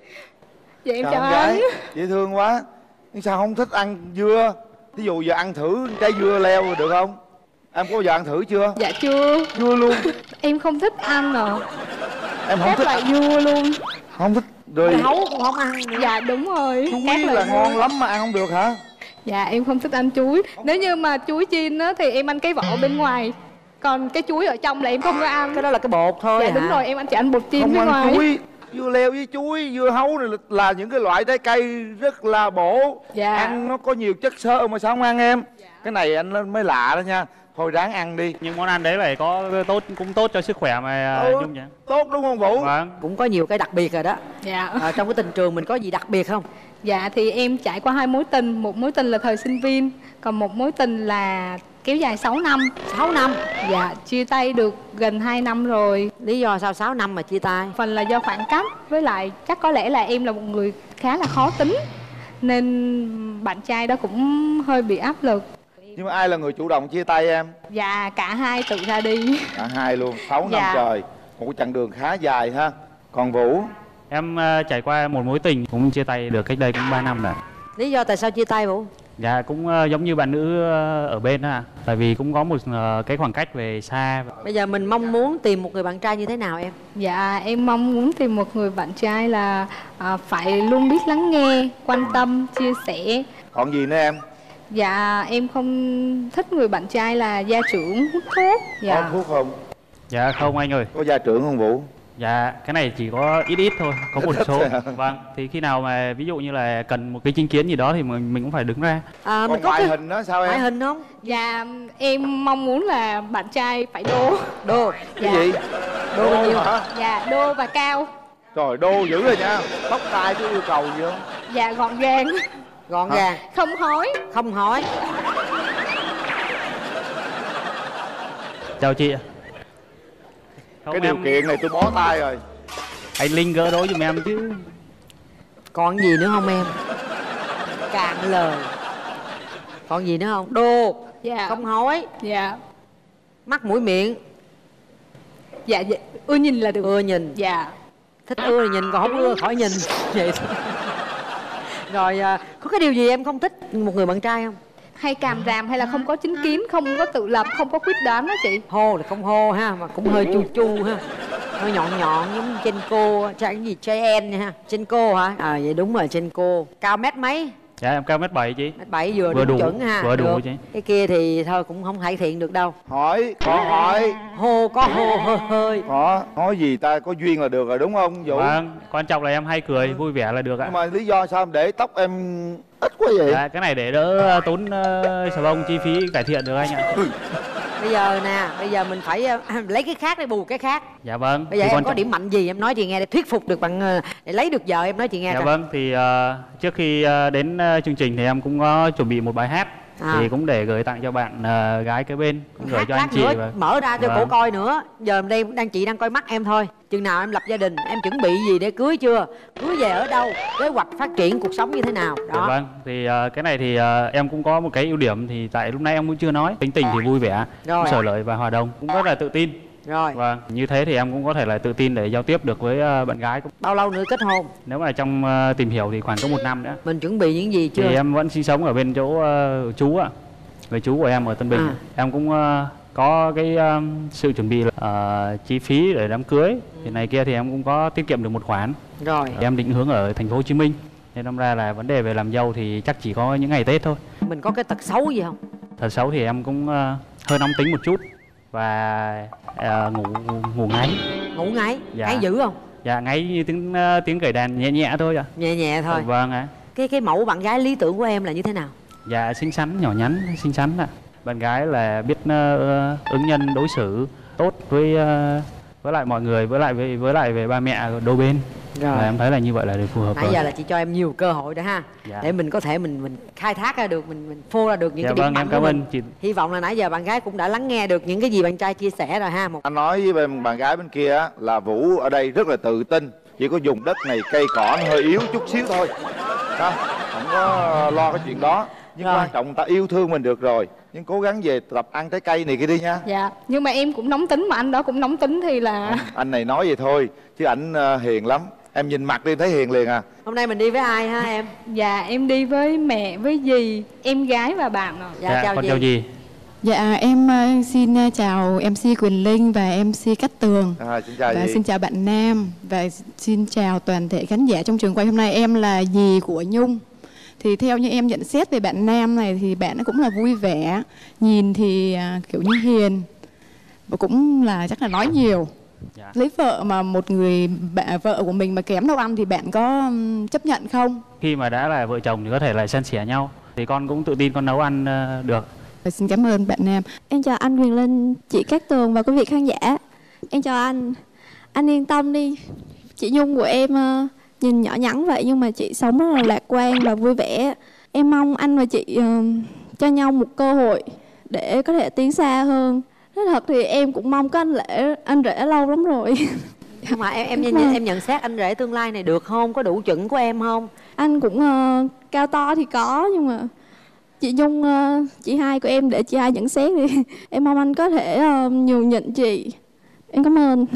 Dạ em Trời chào con anh. gái, dễ thương quá. Nhưng sao không thích ăn dưa? Ví dụ giờ ăn thử trái dưa leo rồi được không? Em có bao giờ ăn thử chưa? Dạ chưa. Chưa luôn. Em không thích ăn à. Em không Các thích loại dưa luôn. Không thích rồi. Dưa hấu cũng không ăn nữa. Dạ đúng rồi. Chuối Các loại là dưa. ngon lắm mà ăn không được hả? Dạ em không thích ăn chuối. Nếu như mà chuối chiên á thì em ăn cái vỏ bên ngoài. Còn cái chuối ở trong là em không có ăn. Cái đó là cái bột thôi. Dạ hả? đúng rồi, em chỉ ăn bột chiên Không bên ăn ngoài. chuối. Dưa leo với chuối, dưa hấu này là những cái loại trái cây rất là bổ. Dạ. Ăn nó có nhiều chất xơ mà sao không ăn em? Cái này anh mới lạ đó nha. Thôi ráng ăn đi. Những món ăn đấy phải có tốt, cũng tốt cho sức khỏe mà Nhung nhỉ? Tốt đúng không Vũ? Vâng. Cũng có nhiều cái đặc biệt rồi đó. Dạ. Trong cái tình trường mình có gì đặc biệt không? Dạ thì em trải qua 2 mối tình. Một mối tình là thời sinh viên, còn một mối tình là kéo dài 6 năm. 6 năm? Dạ, chia tay được gần 2 năm rồi. Lý do sao 6 năm mà chia tay? Phần là do khoảng cách, với lại chắc có lẽ là em là một người khá là khó tính, nên bạn trai đó cũng hơi bị áp lực. Nhưng mà ai là người chủ động chia tay em? Dạ, cả hai tự ra đi. Cả hai luôn, 6 Dạ. năm trời. Một cái chặng đường khá dài ha. Còn Vũ? Em trải qua một mối tình cũng chia tay được cách đây cũng 3 năm rồi. Lý do tại sao chia tay Vũ? Dạ cũng giống như bạn nữ ở bên đó ạ. Tại vì cũng có một cái khoảng cách về xa. Bây giờ mình mong muốn tìm một người bạn trai như thế nào em? Dạ, em mong muốn tìm một người bạn trai là phải luôn biết lắng nghe, quan tâm, chia sẻ. Còn gì nữa em? Dạ, em không thích người bạn trai là gia trưởng, hút thuốc. Dạ. Có thuốc không? Dạ không anh ơi. Có gia trưởng không Vũ? Dạ cái này chỉ có ít thôi, có một số. Vâng, thì khi nào mà ví dụ như là cần một cái chính kiến gì đó thì mình cũng phải đứng ra. Còn mình có ngoại cái hình đó sao em? ngoại hình không? Dạ em mong muốn là bạn trai phải đô. Đô. Cái gì? Đô bao nhiêu? hả? Dạ đô và cao. Trời, đô dữ rồi nha. Tóc tai có yêu cầu gì không? Dạ gọn gàng. Gọn gàng. Không hói. Không hỏi. Chào chị. Cái điều kiện này tôi bó tay rồi. Anh Linh gỡ đối giùm em chứ. Còn gì nữa không em? Cạn lời. Còn gì nữa không? Đô. Dạ. Không hỏi. Dạ. Mắt mũi miệng. Dạ, dạ. Ưa nhìn là được. Ưa nhìn. Dạ. Thích ưa thì nhìn, còn không ưa khỏi nhìn. Vậy thôi. Rồi có cái điều gì em không thích một người bạn trai không? Hay càm ràm hay là không có chính kiến, không có tự lập, không có quyết đoán đó chị. Hô là không hô ha, mà cũng hơi chu chu ha, hơi nhọn nhọn giống trên cô, cái gì Cheyenne ha, trên cô hả? Vậy đúng rồi, trên cô. Cao mét mấy? Dạ em cao 1m7 chị. 1m7 vừa đủ đúng chuẩn ha. Vừa đủ được. chị. Cái kia thì thôi cũng không cải thiện được đâu. Hỏi, có hỏi. Hô có hô hơi hơi. Có, nói gì ta có duyên là được rồi đúng không Vũ? Vâng, quan trọng là em hay cười, vui vẻ là được ạ. Nhưng mà lý do sao để tóc em ít quá vậy? Dạ, cái này để đỡ tốn xà bông chi phí cải thiện được anh ạ. Bây giờ nè, bây giờ mình phải lấy cái khác để bù cái khác. Dạ vâng. Bây giờ em có điểm mạnh gì em nói chị nghe để thuyết phục được bạn, để lấy được vợ em nói chị nghe. Dạ coi. vâng, thì trước khi đến chương trình thì em cũng có chuẩn bị một bài hát. Thì cũng để gửi tặng cho bạn gái kế bên, cũng gửi cho anh chị. Nữa, mở ra cho cổ coi nữa. Giờ đây chị đang coi mắt em thôi. Chừng nào em lập gia đình, em chuẩn bị gì để cưới chưa? Cưới về ở đâu? Kế hoạch phát triển cuộc sống như thế nào? Đó. Dạ vâng, thì cái này thì em cũng có một cái ưu điểm thì tại lúc nãy em cũng chưa nói. Tính tình thì vui vẻ, sở lợi và hòa đồng, cũng rất là tự tin. Rồi. Vâng, như thế thì em cũng có thể là tự tin để giao tiếp được với bạn gái. Bao lâu nữa kết hôn? Nếu mà trong tìm hiểu thì khoảng có 1 năm nữa. Mình chuẩn bị những gì chưa? Thì em vẫn sinh sống ở bên chỗ chú ạ. Người chú của em ở Tân Bình. Em cũng có cái sự chuẩn bị chi phí để đám cưới. Thì này kia thì em cũng có tiết kiệm được một khoản. Rồi. Em định hướng ở thành phố Hồ Chí Minh. Nên đâm ra là vấn đề về làm dâu thì chắc chỉ có những ngày Tết thôi. Mình có cái tật xấu gì không? Tật xấu thì em cũng hơi nóng tính một chút và ngủ ngáy. Ngủ ngáy? Dạ. Ngáy dữ không? Dạ, ngáy như tiếng cởi đàn nhẹ nhẹ thôi ạ. Nhẹ nhẹ thôi. Vâng ạ. Cái mẫu bạn gái lý tưởng của em là như thế nào? Dạ, xinh xắn, nhỏ nhắn, xinh xắn ạ. Bạn gái là biết ứng nhân đối xử tốt với lại mọi người, với lại về ba mẹ đôi bên. Rồi. Và em thấy là như vậy là được phù hợp. Nãy giờ là chị cho em nhiều cơ hội đó ha. Dạ. Để mình có thể mình khai thác ra được, mình phô ra được những Dạ cái điểm vâng, mạnh em của cảm mình. ơn chị. Hy vọng là nãy giờ bạn gái cũng đã lắng nghe được những cái gì bạn trai chia sẻ rồi ha. Anh nói với bên bạn gái bên kia á, là Vũ ở đây rất là tự tin, chỉ có dùng đất này cây cỏ nó hơi yếu chút xíu thôi, không có lo cái chuyện đó. Nhưng quan trọng ta yêu thương mình được rồi, nhưng cố gắng về tập ăn trái cây này kia đi nha. Dạ, nhưng mà em cũng nóng tính mà anh đó cũng nóng tính thì là Không, anh này nói vậy thôi chứ ảnh hiền lắm, em nhìn mặt đi thấy hiền liền à. Hôm nay mình đi với ai ha em? Dạ em đi với mẹ, với dì, em gái và bạn rồi. Dạ, chào con chào dì. Dạ em xin chào MC Quyền Linh và MC Cát Tường. Xin chào và dì. xin chào bạn Nam và xin chào toàn thể khán giả trong trường quay hôm nay. Em là dì của Nhung. Thì theo như em nhận xét về bạn Nam này thì bạn cũng là vui vẻ, nhìn thì kiểu như hiền và cũng là chắc là nói nhiều. Dạ. Lấy vợ mà một người vợ của mình mà kém nấu ăn thì bạn có chấp nhận không? Khi mà đã là vợ chồng thì có thể là san sẻ nhau. Thì con cũng tự tin con nấu ăn được. Xin cảm ơn bạn Nam. Em chào anh Quyền Linh, chị Cát Tường và quý vị khán giả. Em chào anh. Anh yên tâm đi. Chị Nhung của em nhìn nhỏ nhắn vậy nhưng mà chị sống rất là lạc quan và vui vẻ. Em mong anh và chị cho nhau một cơ hội để có thể tiến xa hơn. Nói thật thì em cũng mong có anh rể lâu lắm rồi. Nhưng mà em nhận xét anh rể tương lai này được không? Có đủ chuẩn của em không? Anh cũng cao to thì có, nhưng mà chị Nhung, chị hai của em để chị hai nhận xét đi. Em mong anh có thể nhường nhịn chị. Em cảm ơn.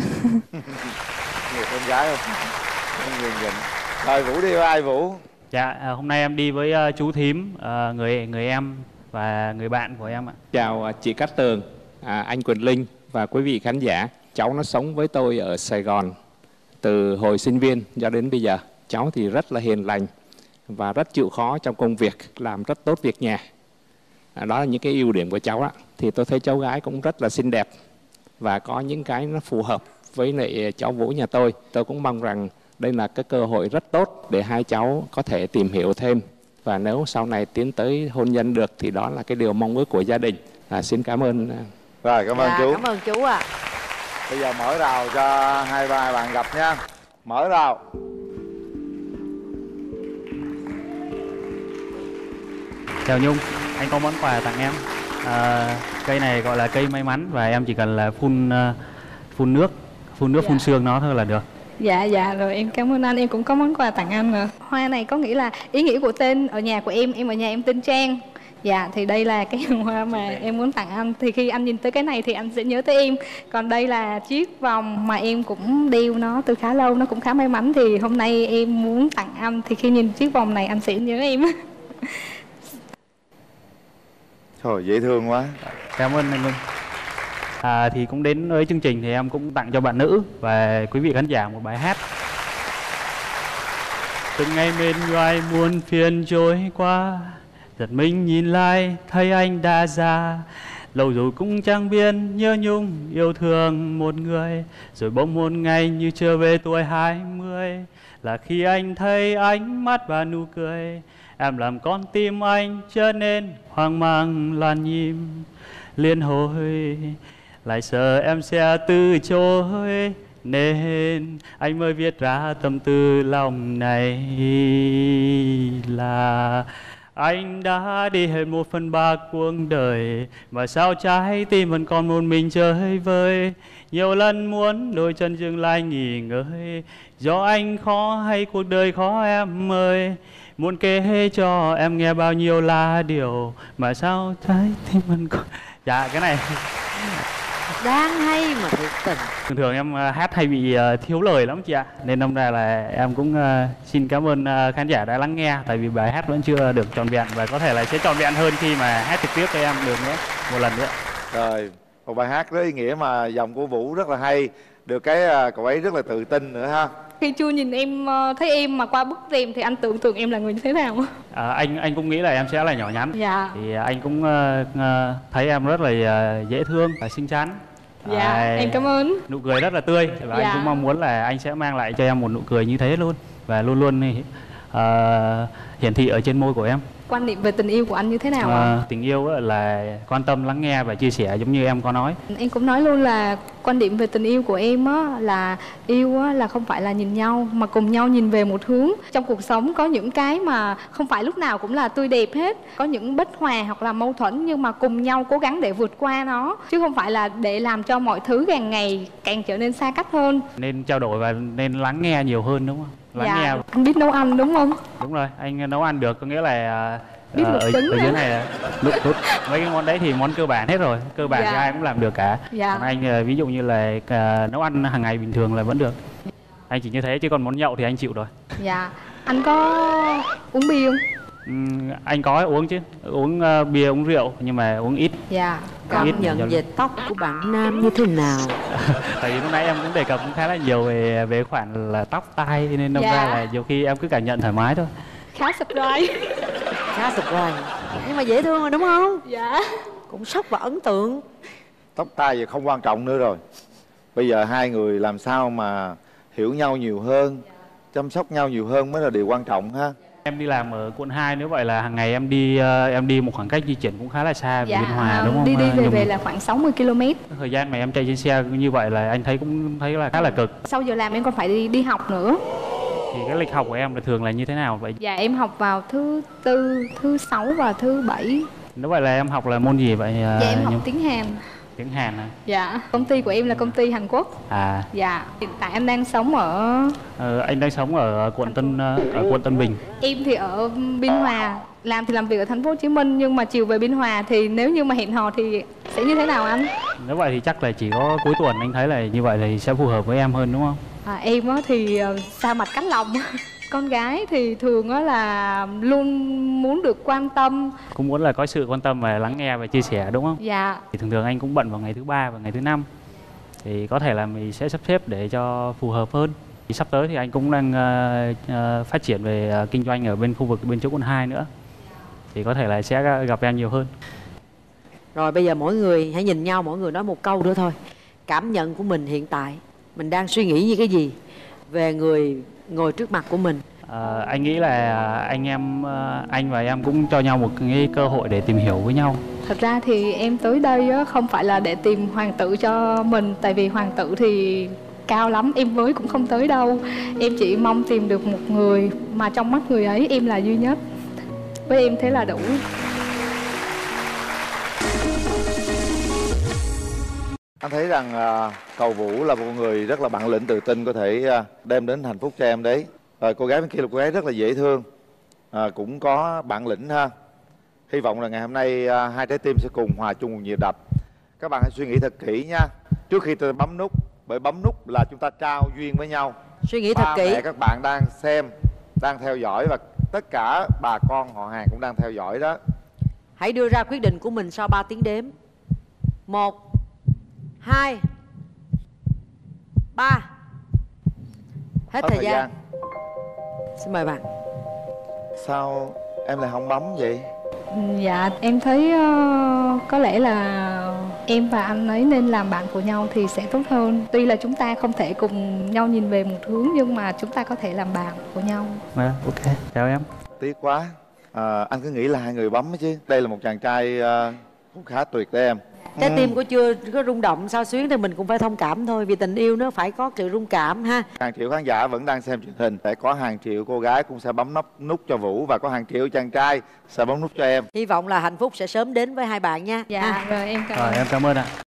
Nhiều con gái không? Em nhường nhịn. Rồi Vũ đi với ai Vũ? Dạ, hôm nay em đi với chú Thím, người em và người bạn của em ạ. Chào chị Cát Tường, anh Quyền Linh và quý vị khán giả. Cháu nó sống với tôi ở Sài Gòn từ hồi sinh viên cho đến bây giờ. Cháu thì rất là hiền lành và rất chịu khó trong công việc, làm rất tốt việc nhà. Đó là những cái ưu điểm của cháu ạ. Thì tôi thấy cháu gái cũng rất là xinh đẹp. và có những cái nó phù hợp với lại cháu Vũ nhà tôi. Tôi cũng mong rằng đây là cái cơ hội rất tốt để hai cháu có thể tìm hiểu thêm, và nếu sau này tiến tới hôn nhân được thì đó là cái điều mong ước của gia đình. Xin cảm ơn. Rồi, cảm ơn chú. Cảm ơn chú ạ. Bây giờ mở rào cho hai bạn gặp nha. Mở rào. Chào Nhung, anh có món quà tặng em. Cây này gọi là cây may mắn và em chỉ cần là phun nước phun sương nó thôi là được. Dạ rồi, em cảm ơn anh. Em cũng có món quà tặng anh mà. Hoa này có nghĩa là ý nghĩa của tên ở nhà của em ở nhà em tên Trang. Dạ, thì đây là cái hoa mà em muốn tặng anh. Thì khi anh nhìn tới cái này thì anh sẽ nhớ tới em. Còn đây là chiếc vòng mà em cũng đeo nó từ khá lâu, nó cũng khá may mắn. Thì hôm nay em muốn tặng anh. Thì khi nhìn chiếc vòng này anh sẽ nhớ em. Trời, dễ thương quá. Cảm ơn anh Minh. Thì cũng đến với chương trình thì em cũng tặng cho bạn nữ và quý vị khán giả một bài hát. Từng ngày mệt nhoài muôn phiền trôi qua, giật mình nhìn lại thấy anh đã già. Lâu rồi cũng chẳng biết nhớ nhung yêu thương một người, rồi bỗng một ngày như trở về tuổi 20, là khi anh thấy ánh mắt và nụ cười. Em làm con tim anh trở nên hoang mang loạn nhịp, liên hồi lại sợ em sẽ từ chối, nên anh mới viết ra tâm tư lòng này. Là anh đã đi hết 1/3 cuộc đời, mà sao trái tim vẫn còn một mình chơi vơi. Nhiều lần muốn đôi chân dừng lại nghỉ ngơi, do anh khó hay cuộc đời khó em ơi. Muốn kể cho em nghe bao nhiêu là điều, mà sao trái tim vẫn còn... Dạ, cái này đáng hay mà thiệt tình. Thường thường em hát hay bị thiếu lời lắm chị ạ, nên đâm ra là em cũng xin cảm ơn khán giả đã lắng nghe, tại vì bài hát vẫn chưa được trọn vẹn và có thể là sẽ trọn vẹn hơn khi mà hát trực tiếp với em được nữa, một lần nữa. Rồi, một bài hát rất ý nghĩa mà giọng của Vũ rất là hay, được cái cậu ấy rất là tự tin nữa ha. Khi chưa nhìn em thấy em mà qua bức rèm thì anh tưởng tượng em là người như thế nào? Anh cũng nghĩ là em sẽ là nhỏ nhắn. Dạ. Thì anh cũng thấy em rất là dễ thương và xinh xắn. Dạ, em cảm ơn. Nụ cười rất là tươi và Dạ. anh cũng mong muốn là anh sẽ mang lại cho em một nụ cười như thế luôn, và luôn luôn hiển thị ở trên môi của em. Quan niệm về tình yêu của anh như thế nào ạ? Tình yêu là quan tâm, lắng nghe và chia sẻ, giống như em có nói. Em cũng nói luôn là quan điểm về tình yêu của em á, là yêu á, là không phải là nhìn nhau mà cùng nhau nhìn về một hướng. Trong cuộc sống có những cái mà không phải lúc nào cũng là tươi đẹp hết, có những bất hòa hoặc là mâu thuẫn, nhưng mà cùng nhau cố gắng để vượt qua nó, chứ không phải là để làm cho mọi thứ càng ngày càng trở nên xa cách hơn. Nên trao đổi và nên lắng nghe nhiều hơn, đúng không? Lắng nghe. Anh biết nấu ăn đúng không? Đúng rồi, anh nấu ăn được, có nghĩa là biết luộc trứng ở dưới này là lúc mấy cái món đấy thì món cơ bản hết rồi, cơ bản thì ai cũng làm được cả. Còn anh ví dụ như là nấu ăn hàng ngày bình thường là vẫn được, anh chỉ như thế, chứ còn món nhậu thì anh chịu rồi. Dạ. Anh có uống bia không? Anh có uống chứ, uống bia, uống rượu, nhưng mà uống ít. Dạ. Cảm nhận về tóc của bạn nam như thế nào? Tại vì lúc nãy em cũng đề cập cũng khá là nhiều về khoản là tóc tai, nên đâm ra là nhiều khi em cứ cảm nhận thoải mái thôi. Khá surprise. Khá surprise. Nhưng mà dễ thương rồi đúng không? Dạ. Cũng sốc và ấn tượng. Tóc tai giờ không quan trọng nữa rồi. Bây giờ hai người làm sao mà hiểu nhau nhiều hơn, chăm sóc nhau nhiều hơn mới là điều quan trọng ha. Em đi làm ở quận 2, nếu vậy là hàng ngày em đi một khoảng cách di chuyển cũng khá là xa về Biên Hòa, đúng không? Đi về là khoảng 60 km. Thời gian mà em chạy trên xe như vậy là anh cũng thấy là khá là cực. Sau giờ làm em còn phải đi học nữa. Thì cái lịch học của em là thường là như thế nào vậy? Dạ em học vào thứ Tư, thứ Sáu và thứ Bảy. Nếu vậy là em học là môn gì vậy? Dạ em học tiếng Hàn. Tiếng Hàn à? Dạ, công ty của em là công ty Hàn Quốc. À. Dạ, hiện tại em đang sống ở... anh đang sống ở quận Tân Bình. Em thì ở Biên Hòa, làm thì làm việc ở thành phố Hồ Chí Minh, nhưng mà chiều về Biên Hòa thì nếu như mà hẹn hò thì sẽ như thế nào anh? Nếu vậy thì chắc là chỉ có cuối tuần, anh thấy là như vậy thì sẽ phù hợp với em hơn đúng không? Em thì xa mặt cách lòng. Con gái thì thường là luôn muốn được quan tâm, cũng muốn là có sự quan tâm và lắng nghe và chia sẻ đúng không? Dạ. Thì thường thường anh cũng bận vào ngày thứ Ba và ngày thứ Năm, thì có thể là mình sẽ sắp xếp để cho phù hợp hơn. Thì sắp tới thì anh cũng đang phát triển về kinh doanh ở bên khu vực bên chỗ quận 2 nữa, thì có thể là sẽ gặp em nhiều hơn. Rồi bây giờ mỗi người hãy nhìn nhau, mỗi người nói một câu nữa thôi. cảm nhận của mình hiện tại, mình đang suy nghĩ như cái gì về người ngồi trước mặt của mình? Anh nghĩ là anh và em cũng cho nhau một cái cơ hội để tìm hiểu với nhau. Thật ra thì em tới đây á, không phải là để tìm hoàng tử cho mình. Tại vì hoàng tử thì cao lắm, em với cũng không tới đâu. Em chỉ mong tìm được một người mà trong mắt người ấy em là duy nhất. Với em thế là đủ. Anh thấy rằng Cầu Vũ là một người rất là bản lĩnh, tự tin, có thể đem đến hạnh phúc cho em đấy. Cô gái bên kia là cô gái rất là dễ thương, cũng có bản lĩnh ha. Hy vọng là ngày hôm nay hai trái tim sẽ cùng hòa chung một nhịp đập. Các bạn hãy suy nghĩ thật kỹ nha, trước khi tôi bấm nút, bởi bấm nút là chúng ta trao duyên với nhau. Suy nghĩ thật kỹ. Mẹ các bạn đang xem, đang theo dõi, và tất cả bà con họ hàng cũng đang theo dõi đó. Hãy đưa ra quyết định của mình sau 3 tiếng đếm. 1 2 3. Hết thời gian. Xin mời bạn. Sao em lại không bấm vậy? Dạ em thấy có lẽ là em và anh ấy nên làm bạn của nhau thì sẽ tốt hơn. Tuy là chúng ta không thể cùng nhau nhìn về một hướng, nhưng mà chúng ta có thể làm bạn của nhau. Ok, chào em. Tiếc quá. Anh cứ nghĩ là hai người bấm chứ. Đây là một chàng trai cũng khá tuyệt đấy em. Trái tim của chưa có rung động sao xuyến thì mình cũng phải thông cảm thôi. Vì tình yêu nó phải có sự rung cảm ha. Hàng triệu khán giả vẫn đang xem truyền hình. Sẽ có hàng triệu cô gái cũng sẽ bấm nút cho Vũ, và có hàng triệu chàng trai sẽ bấm nút cho em. Hy vọng là hạnh phúc sẽ sớm đến với hai bạn nha. Dạ, rồi em cảm ơn. Em cảm ơn ạ.